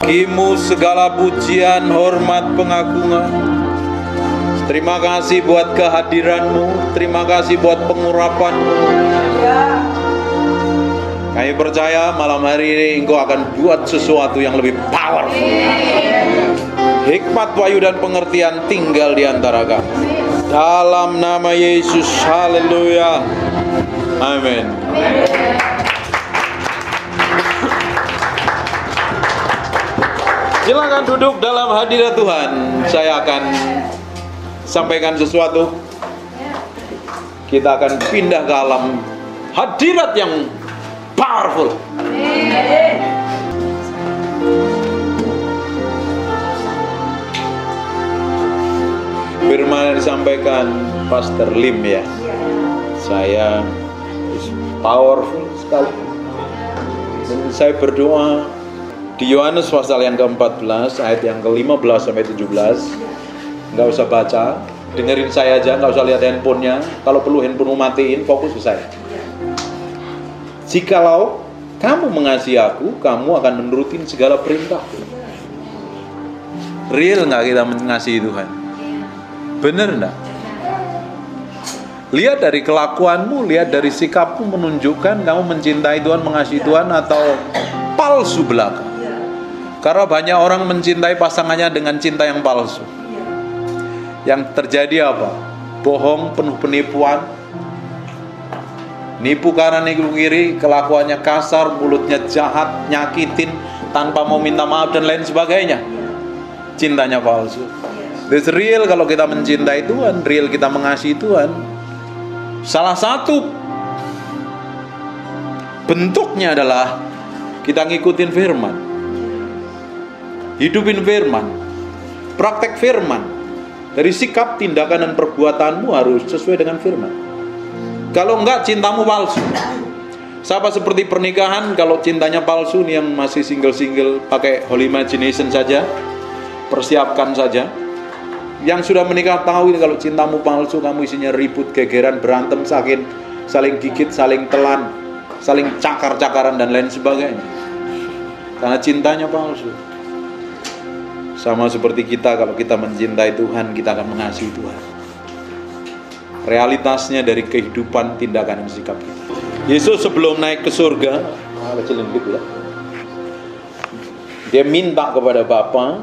Bagimu segala pujian, hormat, pengagungan. Terima kasih buat kehadiranmu, terima kasih buat pengurapanmu. Kami percaya malam hari ini Engkau akan buat sesuatu yang lebih powerful. Hikmat, wahyu, dan pengertian tinggal di antara kami. Dalam nama Yesus, haleluya. Amin. Silakan duduk dalam hadirat Tuhan. Saya akan sampaikan sesuatu. Kita akan pindah ke alam hadirat yang powerful. Firman yang disampaikan Pastor Lim ya, saya powerful sekali. Dan saya berdoa di Yohanes pasal yang ke-14 ayat yang ke-15 sampai 17. Nggak usah baca, dengerin saya aja, nggak usah lihat handphonenya. Kalau perlu handphonemu matiin, fokus ke saya. Jikalau kamu mengasihi aku, kamu akan menurutin segala perintahku. Real nggak kita mengasihi Tuhan? Bener nggak? Lihat dari kelakuanmu, lihat dari sikapmu menunjukkan kamu mencintai Tuhan, mengasihi Tuhan, atau palsu belaka. Karena banyak orang mencintai pasangannya dengan cinta yang palsu. Yang terjadi apa? Bohong, penuh penipuan, nipu kanan nipu kiri, kelakuannya kasar, mulutnya jahat, nyakitin tanpa mau minta maaf dan lain sebagainya. Cintanya palsu. This real kalau kita mencintai Tuhan, real kita mengasihi Tuhan. Salah satu bentuknya adalah kita ngikutin firman, hidupin firman, praktek firman. Dari sikap, tindakan, dan perbuatanmu harus sesuai dengan firman. Kalau enggak, cintamu palsu. Sama seperti pernikahan, kalau cintanya palsu, nih yang masih single-single, pakai holy imagination saja, persiapkan saja. Yang sudah menikah tahu ini kalau cintamu palsu, kamu isinya ribut, gegeran, berantem, saling gigit, saling telan, saling cakar-cakaran, dan lain sebagainya. Karena cintanya palsu. Sama seperti kita, kalau kita mencintai Tuhan, kita akan mengasihi Tuhan. Realitasnya dari kehidupan, tindakan, dan sikap kita. Yesus sebelum naik ke surga, dia minta kepada Bapa.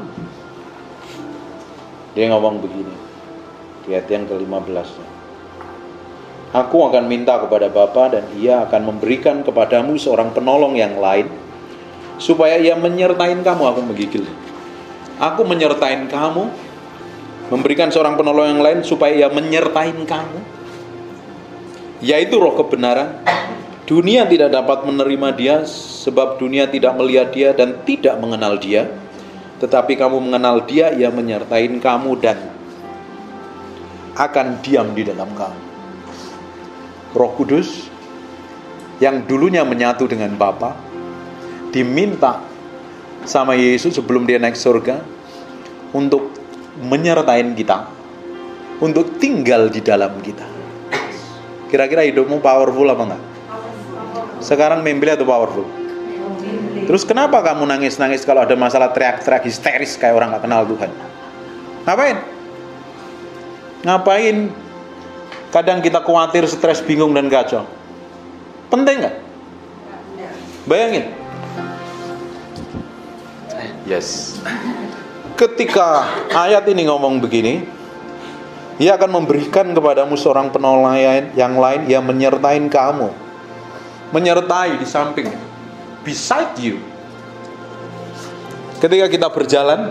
Dia ngomong begini, di ayat yang ke-15. Aku akan minta kepada Bapa dan Ia akan memberikan kepadamu seorang penolong yang lain, supaya Ia menyertain kamu. Aku menggigil. Aku menyertain kamu, memberikan seorang penolong yang lain supaya Ia menyertain kamu, yaitu Roh kebenaran. Dunia tidak dapat menerima Dia, sebab dunia tidak melihat Dia dan tidak mengenal Dia. Tetapi kamu mengenal Dia, Ia menyertain kamu dan akan diam di dalam kamu. Roh Kudus yang dulunya menyatu dengan Bapa diminta sama Yesus sebelum dia naik surga untuk menyertain kita, untuk tinggal di dalam kita. Kira-kira hidupmu powerful apa enggak? Sekarang membeli atau powerful? Terus kenapa kamu nangis-nangis kalau ada masalah, teriak-teriak histeris kayak orang gak kenal Tuhan? Ngapain? Kadang kita khawatir, stres, bingung, dan kacau. Penting gak? Bayangin. Yes. Ketika ayat ini ngomong begini, Ia akan memberikan kepadamu seorang penolong yang lain, Ia menyertain kamu. Menyertai di samping, beside you. Ketika kita berjalan,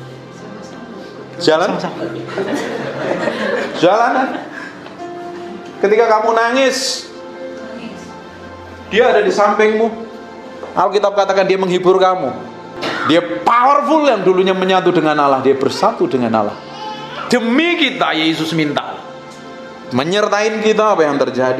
jalanan. Ketika kamu nangis, Dia ada di sampingmu. Alkitab katakan Dia menghibur kamu. Dia powerful yang dulunya menyatu dengan Allah. Dia bersatu dengan Allah. Demi kita Yesus minta menyertain kita. Apa yang terjadi?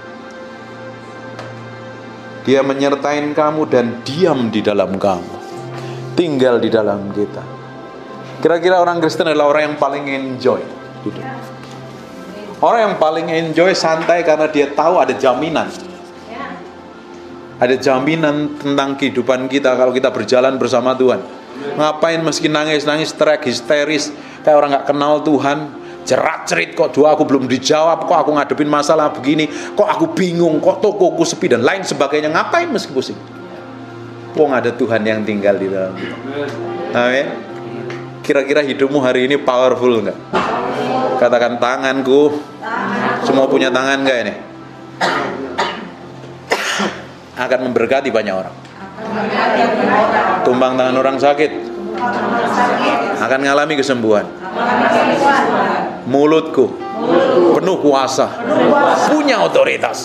Dia menyertain kamu dan diam di dalam kamu, tinggal di dalam kita. Kira-kira orang Kristen adalah orang yang paling enjoy hidup. Orang yang paling enjoy santai karena dia tahu ada jaminan. Ada jaminan tentang kehidupan kita kalau kita berjalan bersama Tuhan. Ngapain meski nangis-nangis, teriak histeris kayak orang gak kenal Tuhan, jerat-jerit, kok doa aku belum dijawab, kok aku ngadepin masalah begini, kok aku bingung, kok tokoku sepi dan lain sebagainya. Ngapain meski pusing? Wong ada Tuhan yang tinggal di dalam kita. Amin. Kira-kira hidupmu hari ini powerful enggak? Katakan tanganku. Semua punya tangan enggak ini? Akan memberkati banyak orang. Tumbang tangan orang sakit, akan mengalami kesembuhan. Mulutku penuh kuasa, punya otoritas.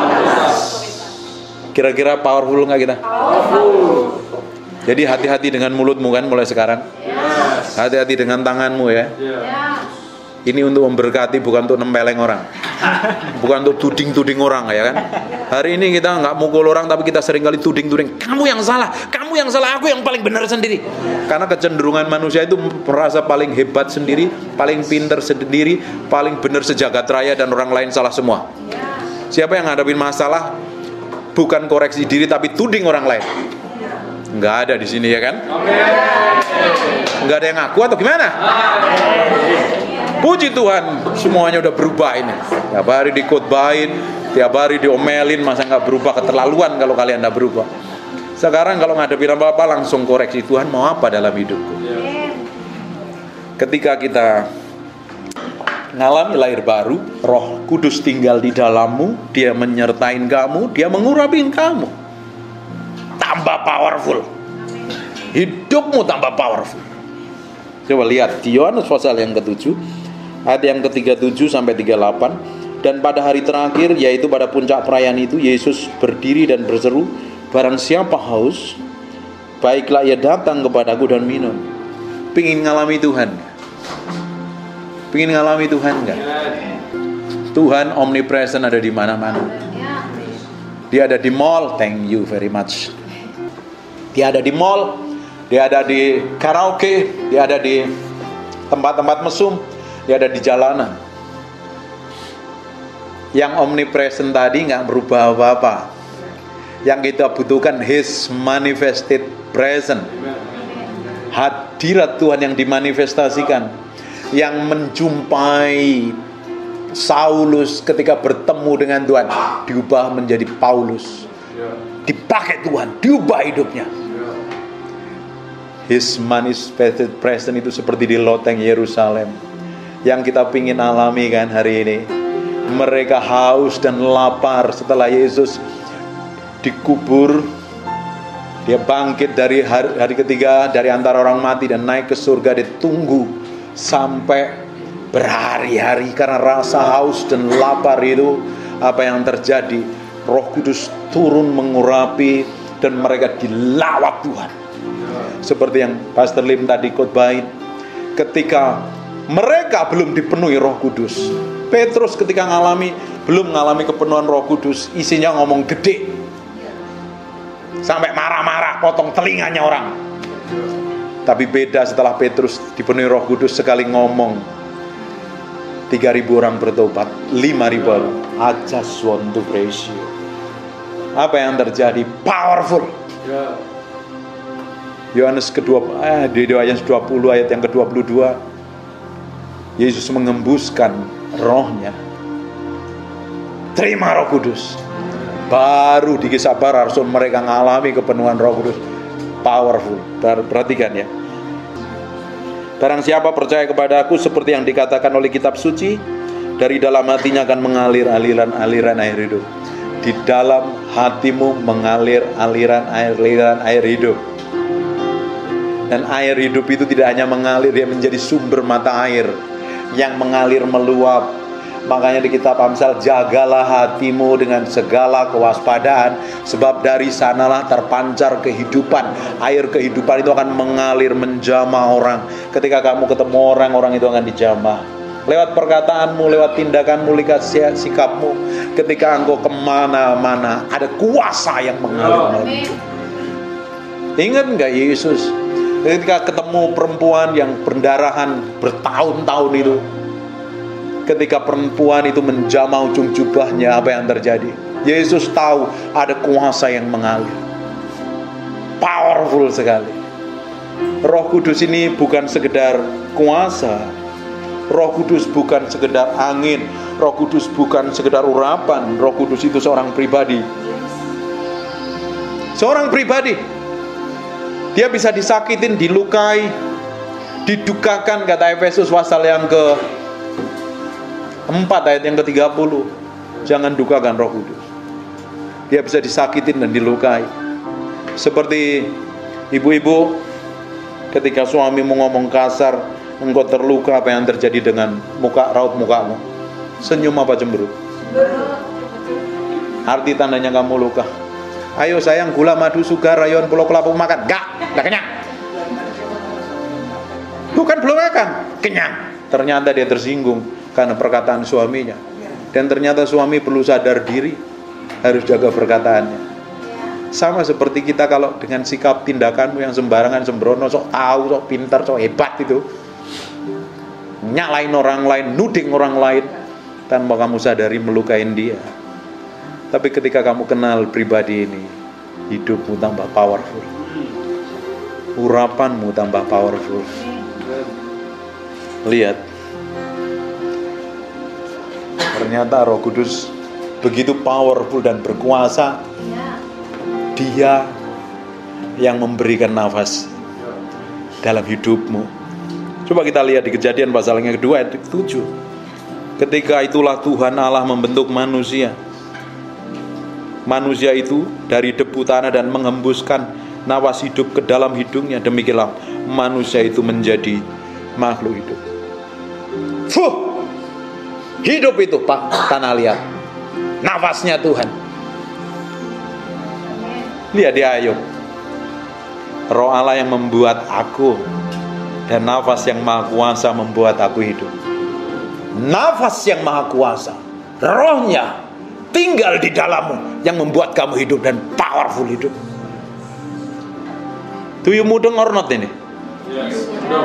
Kira-kira powerful nggak kita? Jadi hati-hati dengan mulutmu kan mulai sekarang. Hati-hati dengan tanganmu ya. Ini untuk memberkati, bukan untuk nempeleng orang, bukan untuk tuding-tuding orang ya kan. Hari ini kita nggak mukul orang, tapi kita seringkali tuding-tuding. Kamu yang salah, aku yang paling benar sendiri. Karena kecenderungan manusia itu merasa paling hebat sendiri, paling pintar sendiri, paling benar sejagat raya, dan orang lain salah semua. Siapa yang ngadapin masalah bukan koreksi diri tapi tuding orang lain? Nggak ada di sini ya kan? Nggak ada yang ngaku atau gimana? Puji Tuhan, semuanya udah berubah ini. Tiap hari dikhotbahin, tiap hari diomelin, masa nggak berubah? Keterlaluan kalau kalian nggak berubah. Sekarang kalau ngadepin apa-apa langsung koreksi, Tuhan mau apa dalam hidupku? Ketika kita ngalami lahir baru, Roh Kudus tinggal di dalammu, Dia menyertain kamu, Dia mengurapi kamu. Tambah powerful. Hidupmu tambah powerful. Coba lihat di Yohanes pasal yang ke-7 ayat yang ke-37 sampai 38. Dan pada hari terakhir, yaitu pada puncak perayaan itu, Yesus berdiri dan berseru, barang siapa haus, baiklah ia datang kepadaku dan minum. Pingin ngalami Tuhan? Pingin ngalami Tuhan enggak? Tuhan omnipresent, ada di mana-mana. Dia ada di mall, thank you very much. Dia ada di mall, Dia ada di karaoke, Dia ada di tempat-tempat mesum, Dia ada di jalanan. Yang omnipresent tadi nggak berubah apa-apa. Yang kita butuhkan His manifested presence. Hadirat Tuhan yang dimanifestasikan, yang menjumpai Saulus ketika bertemu dengan Tuhan, diubah menjadi Paulus. Dipakai Tuhan, diubah hidupnya. His manifested presence itu seperti di loteng Yerusalem yang kita pingin alami kan hari ini. Mereka haus dan lapar setelah Yesus dikubur. Dia bangkit dari hari ketiga dari antara orang mati dan naik ke surga. Dia tunggu sampai berhari-hari karena rasa haus dan lapar itu. Apa yang terjadi? Roh Kudus turun mengurapi dan mereka dilawat Tuhan. Seperti yang Pastor Lim tadi khotbahin, ketika mereka belum dipenuhi Roh Kudus, Petrus ketika belum ngalami kepenuhan Roh Kudus, isinya ngomong gede, sampai marah-marah, potong telinganya orang. Tapi beda setelah Petrus dipenuhi Roh Kudus, sekali ngomong 3.000 orang bertobat, 5.000 orang. I just want to praise you. Apa yang terjadi? Powerful. Yohanes di Yohanes 20 ayat yang ke-22, Yesus mengembuskan rohnya. Terima Roh Kudus. Baru di Kisah Para Rasul mereka mengalami kepenuhan Roh Kudus. Powerful. Perhatikan ya. Barang siapa percaya kepada aku, seperti yang dikatakan oleh kitab suci, dari dalam hatinya akan mengalir aliran air hidup. Di dalam hatimu mengalir aliran air hidup. Dan air hidup itu tidak hanya mengalir, dia menjadi sumber mata air yang mengalir meluap. Makanya di kitab Amsal, jagalah hatimu dengan segala kewaspadaan, sebab dari sanalah terpancar kehidupan. Air kehidupan itu akan mengalir menjamah orang. Ketika kamu ketemu orang itu akan dijamah. Lewat perkataanmu, lewat tindakanmu, lewat sikapmu. Ketika engkau kemana-mana, ada kuasa yang mengalir. Ingat enggak Yesus ketika ketemu perempuan yang pendarahan bertahun-tahun itu, ketika perempuan itu menjamah ujung jubahnya, apa yang terjadi? Yesus tahu ada kuasa yang mengalir. Powerful sekali. Roh Kudus ini bukan sekedar kuasa. Roh Kudus bukan sekedar angin. Roh Kudus bukan sekedar urapan. Roh Kudus itu seorang pribadi. Seorang pribadi. Dia bisa disakitin, dilukai, didukakan, kata Efesus pasal yang ke-4 ayat yang ke-30. Jangan dukakan Roh Kudus. Dia bisa disakitin dan dilukai. Seperti ibu-ibu ketika suamimu ngomong kasar, engkau terluka, apa yang terjadi dengan raut mukamu? Senyum apa cemberut? Arti tandanya kamu luka. Ayo sayang, gula, madu, sugar, rayon, pulau kelapa makan. Enggak kenyang. Bukan belum makan, kenyang. Ternyata dia tersinggung karena perkataan suaminya. Dan ternyata suami perlu sadar diri, harus jaga perkataannya. Sama seperti kita kalau dengan sikap tindakanmu yang sembarangan, sembrono, sok tahu, sok pintar, sok hebat itu, nyalain orang lain, nuding orang lain, tanpa kamu sadari melukain dia. Tapi ketika kamu kenal pribadi ini, hidupmu tambah powerful, urapanmu tambah powerful. Lihat, ternyata Roh Kudus begitu powerful dan berkuasa. Dia yang memberikan nafas dalam hidupmu. Coba kita lihat di Kejadian pasal yang kedua ayat 7. Ketika itulah Tuhan Allah membentuk manusia. Manusia itu dari debu tanah dan menghembuskan nafas hidup ke dalam hidungnya. Demikianlah manusia itu menjadi makhluk hidup. Hidup itu Pak, tanah liat. Nafasnya Tuhan. Lihat di Ayub. Roh Allah yang membuat aku, dan nafas yang maha kuasa membuat aku hidup. Nafas yang maha kuasa, rohnya tinggal di dalammu, yang membuat kamu hidup dan powerful hidup. Do you mudeng or not ini? Yes.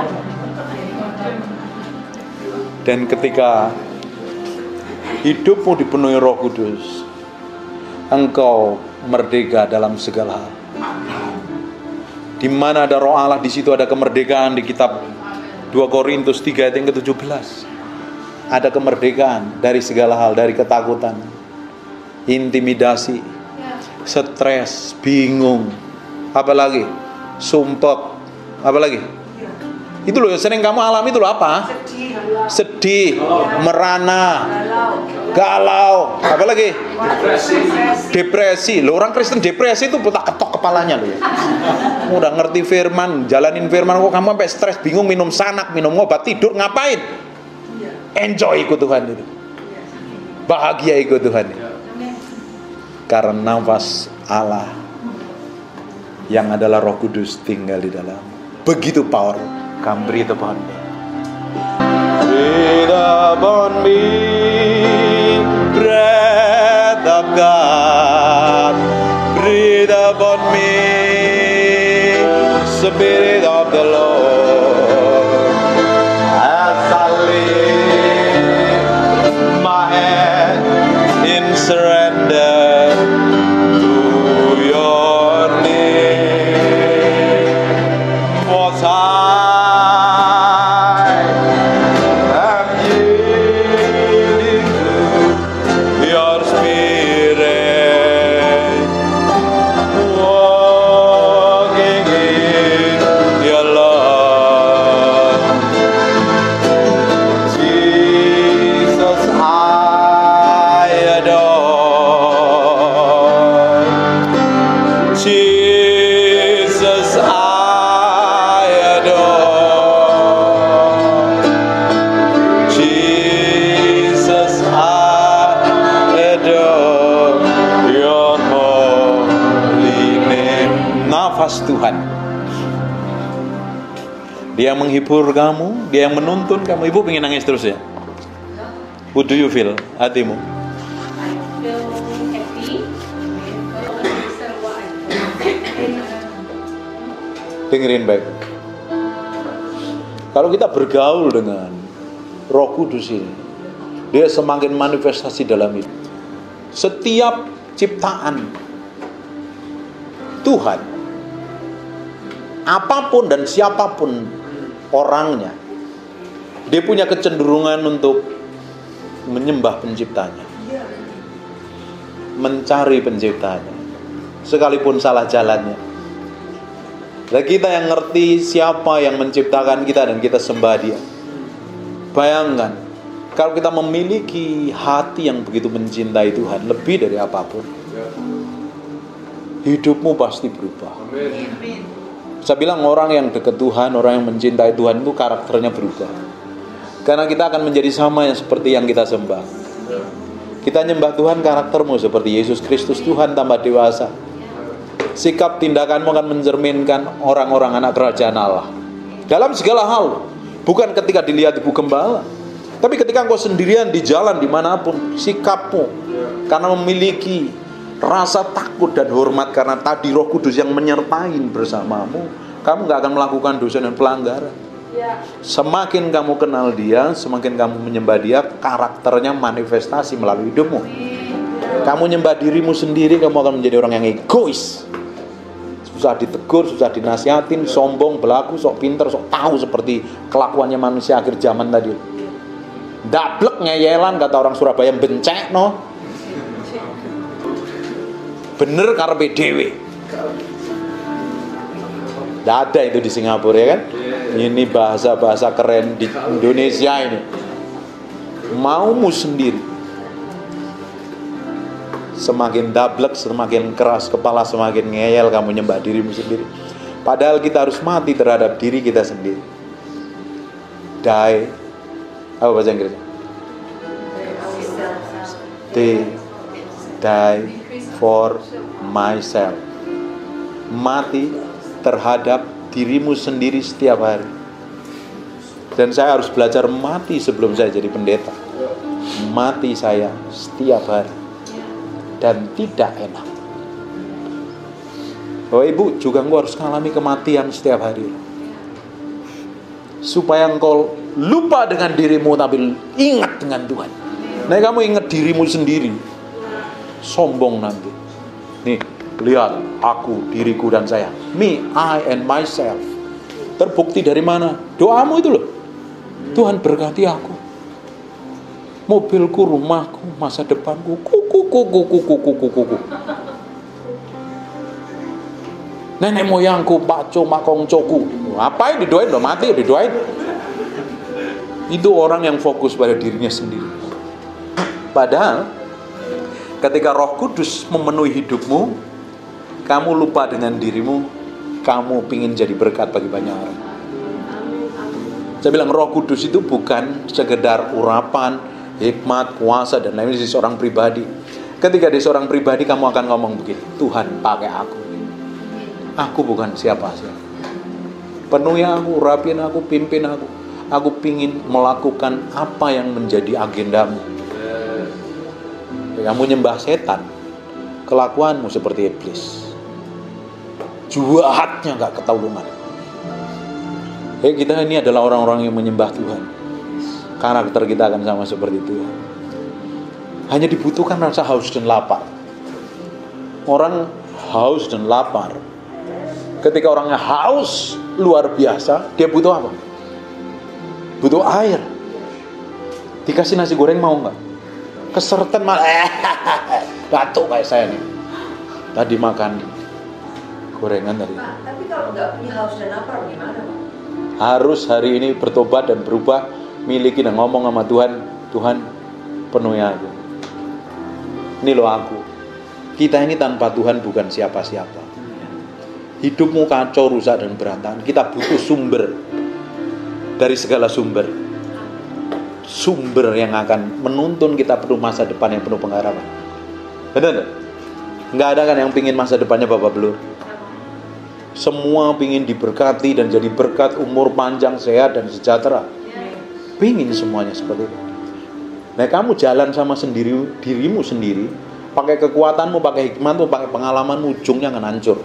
Dan ketika hidupmu dipenuhi Roh Kudus, engkau merdeka dalam segala hal. Di mana ada Roh Allah, di situ ada kemerdekaan. Di kitab 2 Korintus 3 ayat yang ke-17. Ada kemerdekaan dari segala hal, dari ketakutan, intimidasi, stres, bingung, apalagi sumpek, apalagi itu loh yang sering kamu alami. itu loh apa? Sedih, merana, galau, apalagi depresi. Loh, orang Kristen depresi itu tak ketok kepalanya loh ya. Udah ngerti firman, jalanin firman, kok kamu sampai stres, bingung, minum sanak, minum obat, tidur, ngapain? Enjoy ikut Tuhan itu, bahagia ikut Tuhan itu. Karena nafas Allah yang adalah Roh Kudus tinggal di dalam. Begitu power. Come breathe upon me. Breathe upon me, breath of God. Breathe upon me, Spirit of the Lord. As I lift my hand in surrender to your name. Was Tuhan. Dia menghibur kamu, dia yang menuntun kamu. Ibu pengen nangis terus ya? What do you feel? Hatimu? I feel happy. Dengerin baik. Kalau kita bergaul dengan Roh Kudus ini, dia semakin manifestasi dalam hidup. Setiap ciptaan Tuhan apapun dan siapapun orangnya, dia punya kecenderungan untuk menyembah penciptanya, mencari penciptanya, sekalipun salah jalannya. Dan kita yang ngerti siapa yang menciptakan kita dan kita sembah dia. Bayangkan, kalau kita memiliki hati yang begitu mencintai Tuhan, lebih dari apapun, hidupmu pasti berubah. Saya bilang orang yang dekat Tuhan, orang yang mencintai Tuhan itu karakternya berubah. Karena kita akan menjadi sama yang seperti yang kita sembah. Kita nyembah Tuhan, karaktermu seperti Yesus Kristus, Tuhan tambah dewasa. Sikap tindakanmu akan mencerminkan orang-orang anak kerajaan Allah. Dalam segala hal, bukan ketika dilihat ibu gembala, tapi ketika engkau sendirian di jalan dimanapun, sikapmu karena memiliki rasa takut dan hormat karena tadi Roh Kudus yang menyertai bersamamu, kamu gak akan melakukan dosa dan pelanggaran. Semakin kamu kenal dia, semakin kamu menyembah dia, karakternya manifestasi melalui hidupmu. Kamu nyembah dirimu sendiri, kamu akan menjadi orang yang egois, susah ditegur, susah dinasihatin, sombong, belagu, sok pinter, sok tahu seperti kelakuannya manusia akhir zaman tadi. Dablek ngeyelan kata orang Surabaya, bencek no. Bener karpe dewe. Tidak ada itu di Singapura ya kan. Ini bahasa-bahasa keren di Indonesia ini. Maumu sendiri. Semakin dablek, semakin keras kepala, semakin ngeyel kamu nyembah dirimu sendiri. Padahal kita harus mati terhadap diri kita sendiri. Die. Apa bahasa Inggrisnya? Die for myself. Mati terhadap dirimu sendiri setiap hari. Dan saya harus belajar mati sebelum saya jadi pendeta. Mati saya setiap hari. Dan tidak enak. Bapak Ibu juga engkau harus mengalami kematian setiap hari. Supaya engkau lupa dengan dirimu tapi ingat dengan Tuhan. Nah kamu ingat dirimu sendiri, sombong nanti. Nih, lihat aku, diriku dan saya. Me, I and myself. Terbukti dari mana? Doamu itu loh. Tuhan berkati aku. Mobilku, rumahku, masa depanku. Kuku. Nenek moyangku, pakco, makongcoku. Apa yang didoain? Udah mati, didoain. Itu orang yang fokus pada dirinya sendiri. Padahal ketika Roh Kudus memenuhi hidupmu, kamu lupa dengan dirimu, kamu pingin jadi berkat bagi banyak orang. Saya bilang Roh Kudus itu bukan sekedar urapan, hikmat, kuasa dan lain-lain di seorang pribadi. Ketika di seorang pribadi kamu akan ngomong begini, Tuhan pakai aku. Aku bukan siapa-siapa. Penuhi aku, rapin aku, pimpin aku. Aku pingin melakukan apa yang menjadi agendamu. Kamu nyembah setan, kelakuanmu seperti iblis. Jahatnya gak ketulungan. Kita ini adalah orang-orang yang menyembah Tuhan. Karakter kita akan sama seperti Tuhan. Hanya dibutuhkan rasa haus dan lapar. Orang haus dan lapar, ketika orangnya haus luar biasa, dia butuh apa? Butuh air. Dikasih nasi goreng mau nggak? Keserten malah batuk kayak saya nih. Tadi makan gorengan tadi. Pak, tapi kalau nggak punya haus dan lapar gimana, Pak? Harus hari ini bertobat dan berubah, miliki dan ngomong sama Tuhan, Tuhan penuhi aku. Ini loh aku. Kita ini tanpa Tuhan bukan siapa-siapa. Hidupmu kacau, rusak dan berantakan. Kita butuh sumber dari segala sumber. Sumber yang akan menuntun kita penuh masa depan yang penuh pengharapan. Benar? Nggak ada kan yang pingin masa depannya Bapak Belur? Semua pingin diberkati dan jadi berkat, umur panjang, sehat dan sejahtera. Pingin semuanya seperti itu. Nah kamu jalan sama dirimu sendiri, pakai kekuatanmu, pakai hikmatmu, pakai pengalamanmu, ujungnya akan hancur.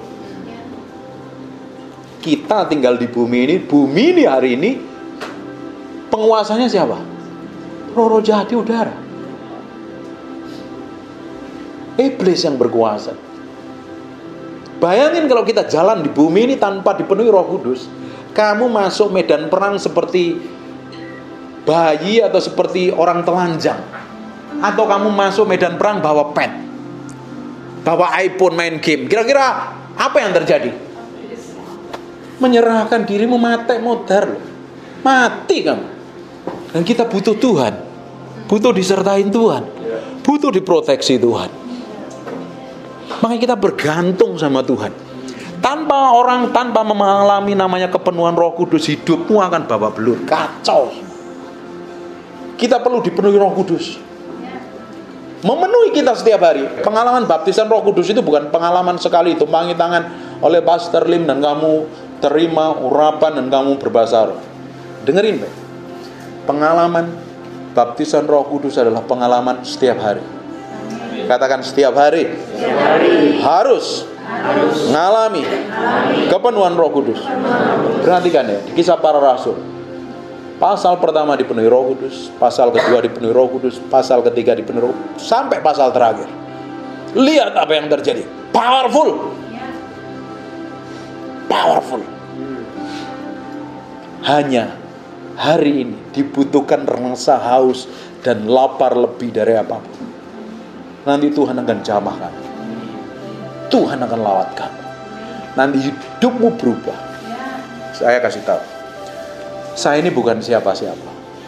Kita tinggal di bumi ini hari ini, penguasanya siapa? Roh jahat di udara. Iblis yang berkuasa. Bayangin kalau kita jalan di bumi ini tanpa dipenuhi Roh Kudus. Kamu masuk medan perang seperti bayi atau seperti orang telanjang. Atau kamu masuk medan perang bawa pet, bawa iPhone main game. Kira-kira apa yang terjadi? Menyerahkan dirimu mati modar loh. Mati kamu. Dan kita butuh Tuhan. Butuh disertai Tuhan. Butuh diproteksi Tuhan. Makanya kita bergantung sama Tuhan. Tanpa mengalami namanya kepenuhan Roh Kudus, hidupmu akan bawa belur, kacau. Kita perlu dipenuhi Roh Kudus. Memenuhi kita setiap hari. Pengalaman baptisan Roh Kudus itu bukan pengalaman sekali tumpangi tangan oleh Pastor Lim dan kamu terima urapan dan kamu berbahasa roh. Dengerin baik. Pengalaman baptisan Roh Kudus adalah pengalaman setiap hari. Katakan setiap hari. Harus ngalami kepenuhan Roh Kudus. Perhatikan ya, di Kisah Para Rasul. Pasal pertama dipenuhi Roh Kudus, pasal kedua dipenuhi Roh Kudus, pasal ketiga dipenuhi Roh Kudus, sampai pasal terakhir. Lihat apa yang terjadi. Powerful. Hanya hari ini dibutuhkan rasa haus dan lapar lebih dari apapun. Nanti Tuhan akan jamah kamu. Tuhan akan lawat kamu. Nanti hidupmu berubah. Saya kasih tahu. Saya ini bukan siapa-siapa.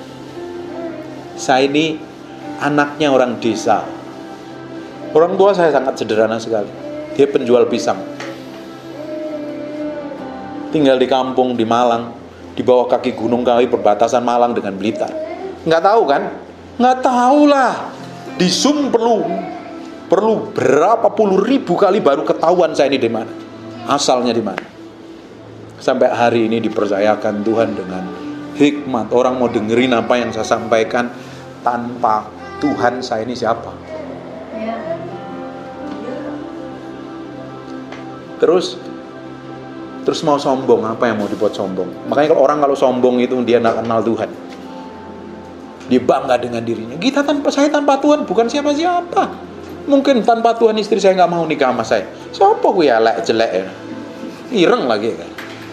Saya ini anaknya orang desa. Orang tua saya sangat sederhana sekali. Dia penjual pisang. Tinggal di kampung di Malang, di bawah kaki Gunung Kawi perbatasan Malang dengan Blitar. Nggak tahu kan? Nggak tahu lah. Di Zoom perlu berapa puluh ribu kali baru ketahuan saya ini di mana, asalnya di mana. Sampai hari ini dipercayakan Tuhan dengan hikmat. Orang mau dengerin apa yang saya sampaikan. Tanpa Tuhan saya ini siapa? Terus mau sombong, apa yang mau dibuat sombong? Makanya kalau sombong itu dia nggak kenal Tuhan. Dia bangga dengan dirinya. Saya tanpa Tuhan bukan siapa-siapa. Mungkin tanpa Tuhan istri saya nggak mau nikah sama saya. Siapa gue ya jelek ya? Ireng lagi kan?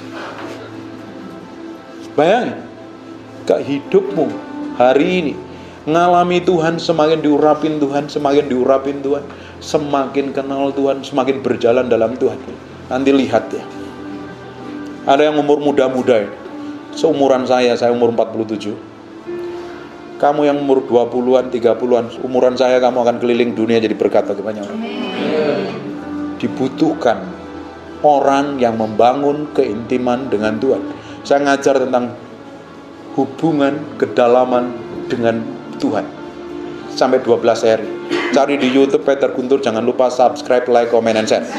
Bayangin, gak hidupmu hari ini ngalami Tuhan, semakin diurapin Tuhan, semakin kenal Tuhan, semakin berjalan dalam Tuhan. Nanti lihat ya. Ada yang umur muda-muda ya. Seumuran saya umur 47. Kamu yang umur 20-an, 30-an, umuran saya kamu akan keliling dunia jadi berkat bagi banyak orang. Dibutuhkan orang yang membangun keintiman dengan Tuhan. Saya ngajar tentang hubungan kedalaman dengan Tuhan sampai 12 seri. Cari di YouTube Peter Guntur, jangan lupa subscribe, like, comment, and share.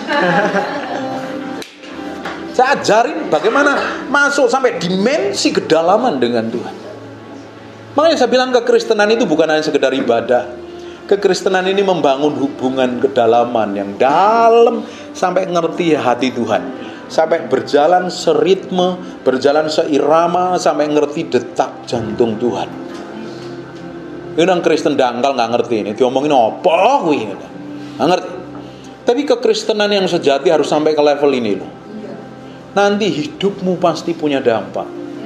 Saya ajarin bagaimana masuk sampai dimensi kedalaman dengan Tuhan. Makanya saya bilang kekristenan itu bukan hanya sekedar ibadah. Kekristenan ini membangun hubungan kedalaman yang dalam sampai ngerti hati Tuhan, sampai berjalan seritme, berjalan seirama, sampai ngerti detak jantung Tuhan. Ini orang Kristen dangkal nggak ngerti ini, diomongin apa gue nggak ngerti. Tapi kekristenan yang sejati harus sampai ke level ini loh. Nanti hidupmu pasti punya dampak.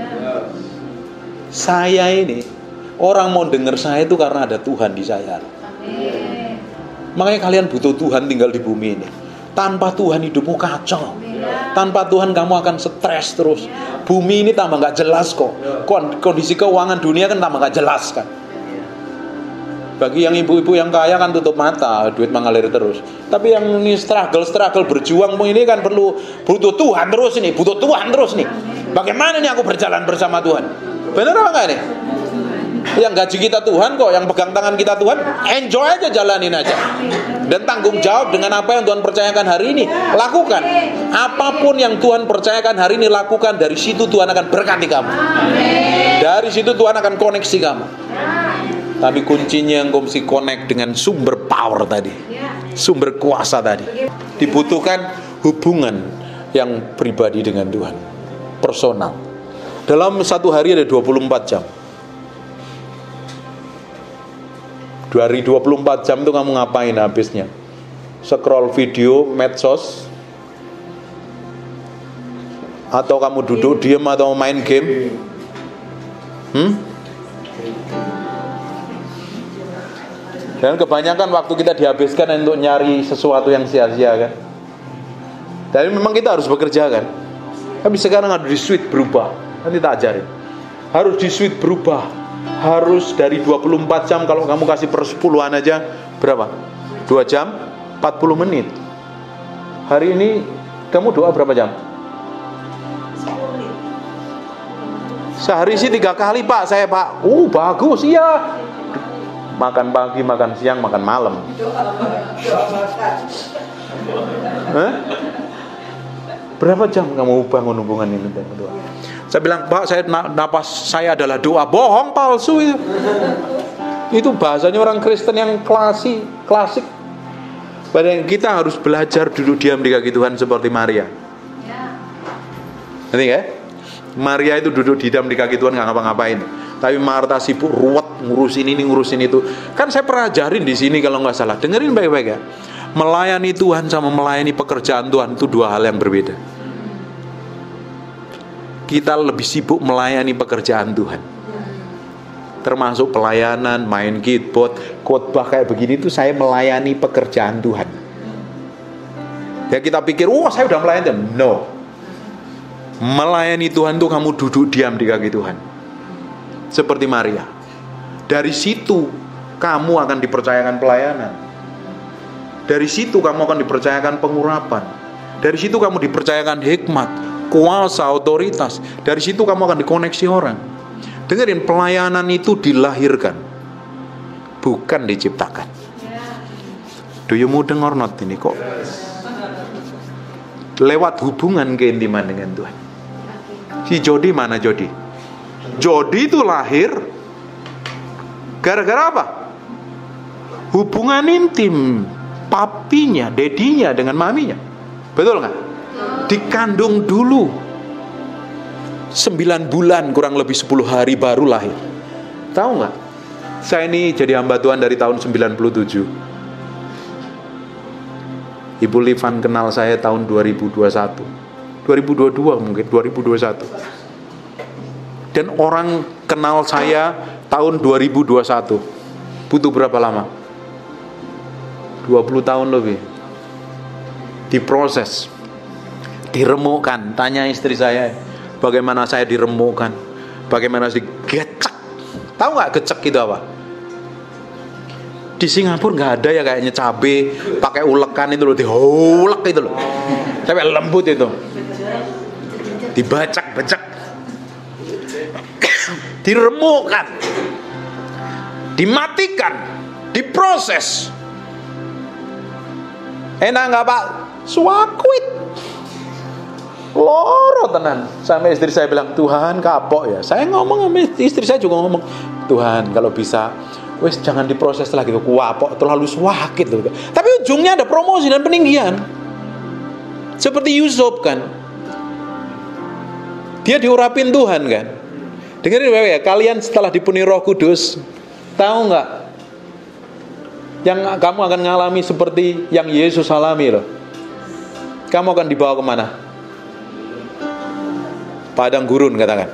Saya ini orang mau dengar saya itu karena ada Tuhan di saya. Amin. Makanya kalian butuh Tuhan tinggal di bumi ini. Tanpa Tuhan hidupmu kacau. Tanpa Tuhan kamu akan stres terus. Bumi ini tambah gak jelas kok. Kondisi keuangan dunia kan tambah gak jelas kan. Bagi yang ibu-ibu yang kaya kan tutup mata, duit mengalir terus. Tapi yang ini struggle berjuang ini kan butuh Tuhan terus nih, Bagaimana nih aku berjalan bersama Tuhan? Benar apa enggak nih? Yang gaji kita Tuhan kok, yang pegang tangan kita Tuhan, enjoy aja, jalanin aja. Dan tanggung jawab dengan apa yang Tuhan percayakan hari ini, lakukan. Apapun yang Tuhan percayakan hari ini, lakukan. Dari situ Tuhan akan berkati kamu. Dari situ Tuhan akan koneksi kamu. Tapi kuncinya yang mesti connect dengan sumber power tadi, sumber kuasa tadi. Dibutuhkan hubungan yang pribadi dengan Tuhan, personal. Dalam satu hari ada 24 jam. Dari 24 jam itu kamu ngapain habisnya? Scroll video, medsos, Atau kamu duduk diam atau main game? Dan kebanyakan waktu kita dihabiskan untuk nyari sesuatu yang sia-sia kan. Tapi memang kita harus bekerja kan. Tapi sekarang harus di switch berubah. Nanti tak ajarin. Harus di switch berubah. Harus dari 24 jam, kalau kamu kasih per 10-an aja berapa? 2 jam 40 menit. Hari ini kamu doa berapa jam? 10 menit. Sehari sih 3 kali Pak, saya Pak. Bagus iya. Makan pagi, makan siang, makan malam. Doa makan. Berapa jam kamu bangun hubungan ini dengan doa? Saya bilang, Pak, napas saya adalah doa. Bohong, palsu itu. Itu bahasanya orang Kristen yang klasik. Padahal kita harus belajar duduk diam di kaki Tuhan seperti Maria. Ngerti ya? Maria itu duduk diam di kaki Tuhan, nggak ngapa-ngapain. Tapi Marta sibuk ruwet ngurusin ini ngurusin itu. Kan saya pernah ajarin di sini kalau nggak salah. Dengerin baik-baik ya. Melayani Tuhan sama melayani pekerjaan Tuhan itu 2 hal yang berbeda. Kita lebih sibuk melayani pekerjaan Tuhan. Termasuk pelayanan, main keyboard, khotbah kayak begini itu saya melayani pekerjaan Tuhan. Ya kita pikir, saya udah melayani Tuhan. No. Melayani Tuhan itu kamu duduk diam di kaki Tuhan. Seperti Maria. Dari situ kamu akan dipercayakan pelayanan. Dari situ kamu akan dipercayakan pengurapan. Dari situ kamu dipercayakan hikmat, kuasa, otoritas. Dari situ kamu akan dikoneksi orang. Dengerin, pelayanan itu dilahirkan, bukan diciptakan. Do you mudeng or not ini kok? Lewat hubungan keintiman dengan Tuhan. Si Jody mana Jody? Jody itu lahir gara-gara apa? Hubungan intim papinya, dedinya dengan maminya. Betul nggak? Dikandung dulu 9 bulan kurang lebih 10 hari baru lahir. Tahu nggak? Saya ini jadi hamba Tuhan dari tahun 97. Ibu Livan kenal saya tahun 2021, 2022 mungkin 2021. Dan orang kenal saya tahun 2021. Butuh berapa lama? 20 tahun lebih. Diproses, diremukkan. Tanya istri saya, bagaimana saya diremukkan, bagaimana saya digecek. Tahu nggak gecek itu apa? Di Singapura nggak ada ya kayaknya cabe pakai ulekan itu loh, diulek itu loh, sampai lembut itu, dibacak-bacak, diremukkan, dimatikan, diproses. Enak nggak Pak? Suakuit, loro tenan. Sampai istri saya bilang, Tuhan kapok ya. Saya ngomong sama istri saya juga ngomong, Tuhan kalau bisa wes jangan diproses lagi tuh, kuapok terlalu sakit tuh. Tapi ujungnya ada promosi dan peninggian. Seperti Yusuf kan, dia diurapin Tuhan kan. Dengerin ya, kalian setelah dipenuhi Roh Kudus, tahu nggak? Yang kamu akan ngalami seperti yang Yesus alami loh. Kamu akan dibawa kemana? Padang gurun katakan.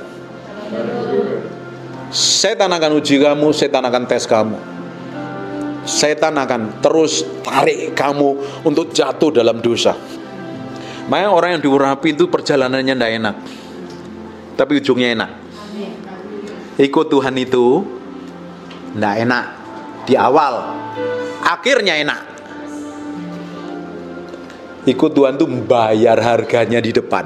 Setan akan uji kamu, setan akan tes kamu. Setan akan terus tarik kamu untuk jatuh dalam dosa. Makanya orang yang diurapi itu perjalanannya tidak enak, tapi ujungnya enak. Ikut Tuhan itu tidak enak di awal, akhirnya enak. Ikut Tuhan itu membayar harganya di depan.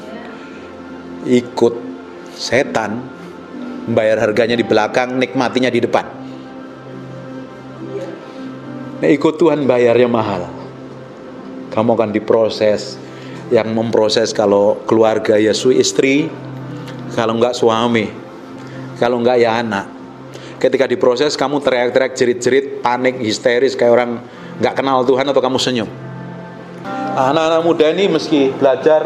Ikut setan membayar harganya di belakang, nikmatinya di depan. Nah, ikut Tuhan bayarnya mahal. Kamu akan diproses. Yang memproses kalau keluarga ya istri, kalau enggak suami, kalau enggak ya anak. Ketika diproses kamu teriak-teriak, jerit-jerit, panik, histeris kayak orang enggak kenal Tuhan, atau kamu senyum. Anak-anak muda ini meski belajar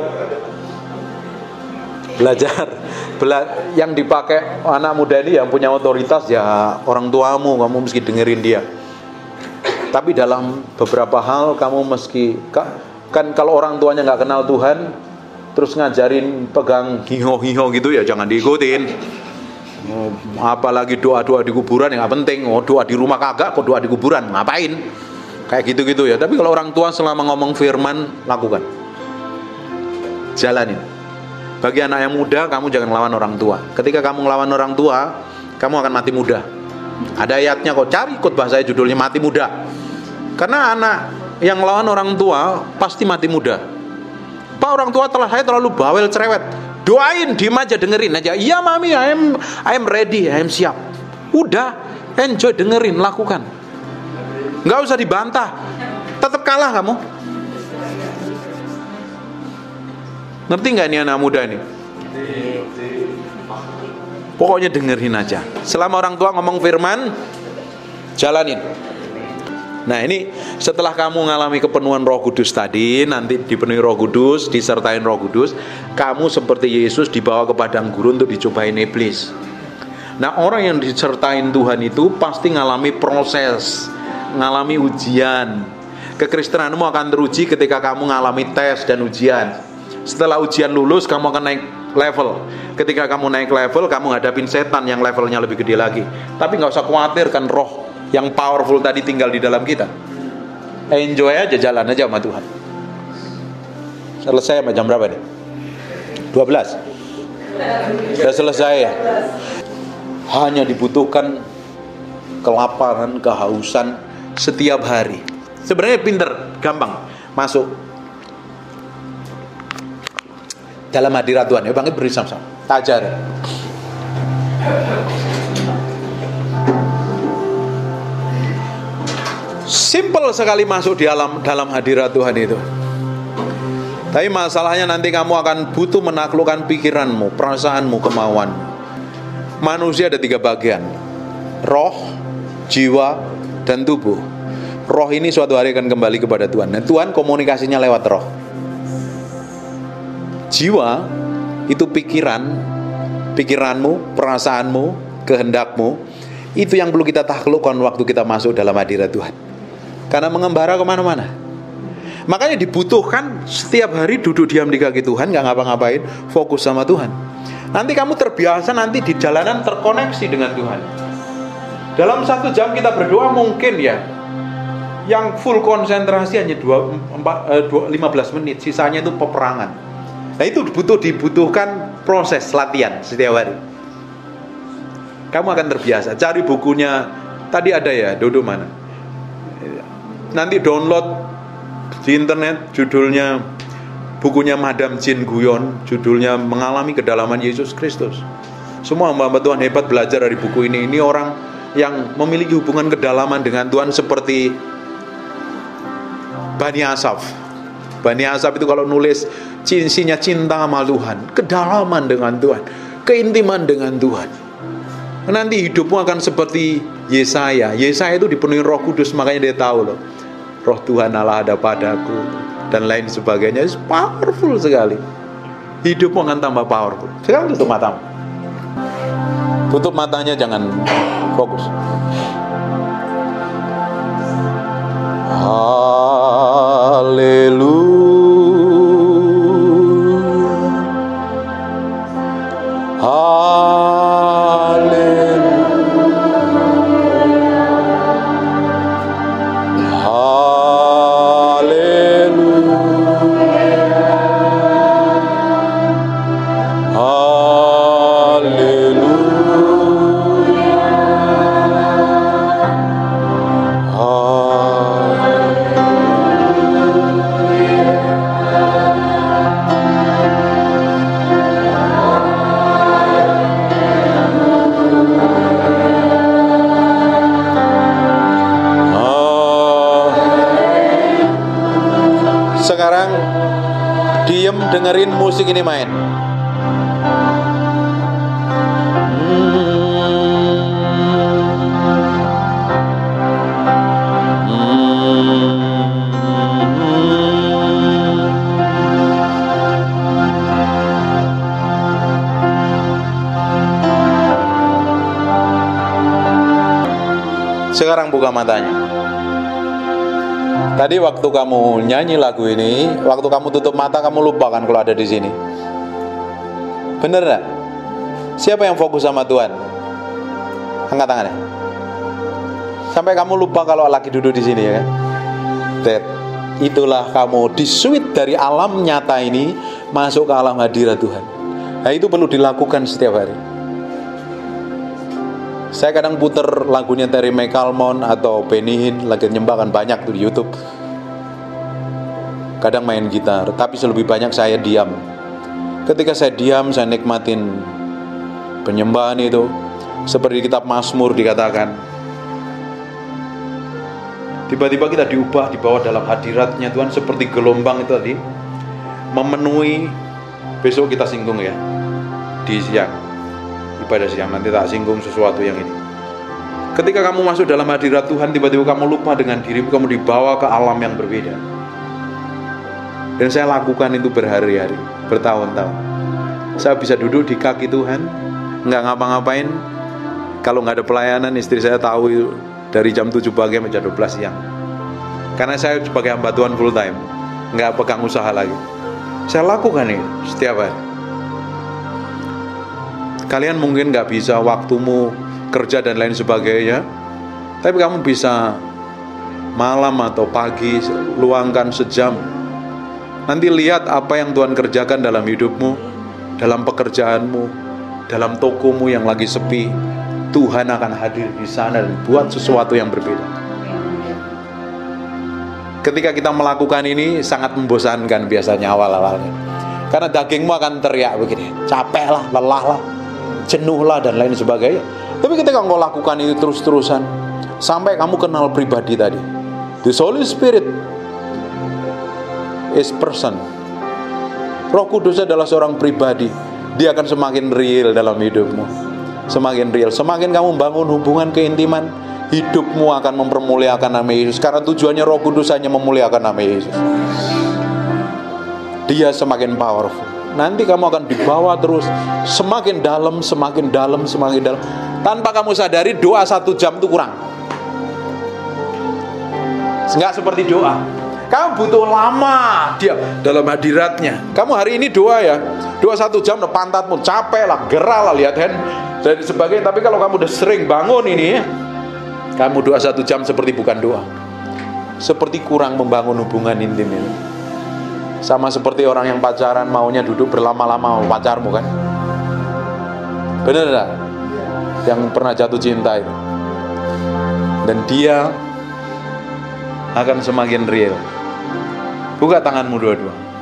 yang dipakai anak muda ini yang punya otoritas ya orang tuamu, kamu mesti dengerin dia. Tapi dalam beberapa hal kamu meski kan kalau orang tuanya nggak kenal Tuhan, terus ngajarin pegang hiho-hiho gitu ya jangan diikutin. Apalagi doa-doa di kuburan yang nggak penting. Doa di rumah kagak, kok doa di kuburan ngapain? Kayak gitu-gitu ya. Tapi kalau orang tua selama ngomong firman, lakukan, jalanin. Bagi anak yang muda, kamu jangan lawan orang tua. Ketika kamu ngelawan orang tua, kamu akan mati muda. Ada ayatnya kok, cari khotbah saya judulnya mati muda. Karena anak yang ngelawan orang tua pasti mati muda. Pak, orang tua saya terlalu bawel cerewet. Doain, diem aja, dengerin aja. Iya mami, I am ready, I am siap. Udah, enjoy, dengerin, lakukan. Nggak usah dibantah. Tetap kalah kamu. Ngerti nggak ini anak muda ini? Pokoknya dengerin aja. Selama orang tua ngomong firman, jalanin. Nah ini setelah kamu mengalami kepenuhan Roh Kudus tadi, nanti dipenuhi Roh Kudus, disertain Roh Kudus, kamu seperti Yesus dibawa ke padang gurun untuk dicobain iblis. Nah orang yang disertain Tuhan itu pasti ngalami proses, ngalami ujian. Kekristenanmu akan teruji ketika kamu ngalami tes dan ujian. Setelah ujian lulus, kamu akan naik level. Ketika kamu naik level, kamu hadapin setan yang levelnya lebih gede lagi. Tapi gak usah khawatir, kan roh yang powerful tadi tinggal di dalam kita. Enjoy aja, jalan aja sama Tuhan. Selesai sama jam berapa nih? 12. Sudah selesai ya? Hanya dibutuhkan kelaparan, kehausan setiap hari. Sebenarnya pinter, gampang masuk dalam hadirat Tuhan. Ya bangkit, beri sama-sama. Tajar. Simple sekali masuk di dalam hadirat Tuhan itu. Tapi masalahnya nanti kamu akan butuh menaklukkan pikiranmu, perasaanmu, kemauanmu. Manusia ada 3 bagian: roh, jiwa, dan tubuh. Roh ini suatu hari akan kembali kepada Tuhan. Dan Tuhan komunikasinya lewat roh. Jiwa itu pikiranmu, perasaanmu, kehendakmu. Itu yang perlu kita taklukkan waktu kita masuk dalam hadirat Tuhan. Karena mengembara kemana-mana. Makanya dibutuhkan setiap hari duduk diam di kaki Tuhan, gak ngapa-ngapain, fokus sama Tuhan. Nanti kamu terbiasa, nanti di jalanan terkoneksi dengan Tuhan. Dalam 1 jam kita berdoa mungkin ya, yang full konsentrasi hanya 15 menit, sisanya itu peperangan. Nah itu dibutuhkan proses latihan setiap hari. Kamu akan terbiasa. Cari bukunya, tadi ada ya, Dodo mana? Nanti download di internet, judulnya bukunya Madam Jin Guyon, judulnya Mengalami Kedalaman Yesus Kristus. Semua hamba-hamba Tuhan hebat belajar dari buku ini. Ini orang yang memiliki hubungan kedalaman dengan Tuhan seperti Bani Asaf. Bani Asaf itu kalau nulis isinya cinta sama Tuhan, kedalaman dengan Tuhan, keintiman dengan Tuhan. Nanti hidupmu akan seperti Yesaya. Yesaya itu dipenuhi Roh Kudus, makanya dia tahu loh, Roh Tuhan Allah ada padaku dan lain sebagainya. It's powerful sekali. Hidupmu akan tambah powerful. Sekarang tutup matamu. Tutup matanya, jangan fokus. Haleluya. Sekarang diem, dengerin musik ini main. Sekarang buka matanya. Tadi waktu kamu nyanyi lagu ini, waktu kamu tutup mata kamu lupa kan kalau ada di sini. Bener gak? Siapa yang fokus sama Tuhan? Angkat tangannya. Sampai kamu lupa kalau lagi duduk di sini ya kan? Itulah kamu disuit dari alam nyata ini masuk ke alam hadirat Tuhan. Nah itu perlu dilakukan setiap hari. Saya kadang puter lagunya Terry McAlmont atau Benny Hinn, lagi nyembah kan banyak tuh di YouTube. Kadang main gitar, tapi lebih banyak saya diam. Ketika saya diam, saya nikmatin penyembahan itu. Seperti kitab Mazmur dikatakan, tiba-tiba kita diubah, dibawa dalam hadiratnya Tuhan seperti gelombang itu tadi, memenuhi. Besok kita singgung ya di siang, ibadah siang, nanti tak singgung sesuatu yang ini. Ketika kamu masuk dalam hadirat Tuhan, tiba-tiba kamu lupa dengan dirimu, kamu dibawa ke alam yang berbeda. Dan saya lakukan itu berhari-hari, bertahun-tahun. Saya bisa duduk di kaki Tuhan, nggak ngapa-ngapain. Kalau nggak ada pelayanan, istri saya tahu itu dari jam 7 pagi sampai jam 12 siang. Karena saya sebagai hamba Tuhan full time, nggak pegang usaha lagi. Saya lakukan ini setiap hari. Kalian mungkin gak bisa, waktumu kerja dan lain sebagainya, tapi kamu bisa malam atau pagi luangkan sejam. Nanti lihat apa yang Tuhan kerjakan dalam hidupmu, dalam pekerjaanmu, dalam tokomu yang lagi sepi. Tuhan akan hadir di sana dan buat sesuatu yang berbeda. Ketika kita melakukan ini sangat membosankan biasanya awal-awalnya. Karena dagingmu akan teriak begini, capek lah, lelah lah, jenuh lah dan lain sebagainya. Tapi ketika engkau lakukan itu terus-terusan, sampai kamu kenal pribadi tadi. The Holy Spirit is person. Roh Kudus adalah seorang pribadi. Dia akan semakin real dalam hidupmu. Semakin real, semakin kamu bangun hubungan keintiman, hidupmu akan mempermuliakan nama Yesus. Karena tujuannya Roh Kudus hanya memuliakan nama Yesus. Dia semakin powerful. Nanti kamu akan dibawa terus semakin dalam, semakin dalam, semakin dalam. Tanpa kamu sadari doa 1 jam itu kurang. Enggak seperti doa. Kamu butuh lama dia dalam hadiratnya. Kamu hari ini doa ya, doa 1 jam udah pantatmu capek lah, gerah lah, lihat hand dan sebagainya. Tapi kalau kamu udah sering bangun ini, kamu doa 1 jam seperti bukan doa. Seperti kurang membangun hubungan intim ini. Sama seperti orang yang pacaran maunya duduk berlama-lama sama pacarmu kan. Bener gak? Yang pernah jatuh cinta itu. Dan dia akan semakin real. Buka tanganmu dua-dua.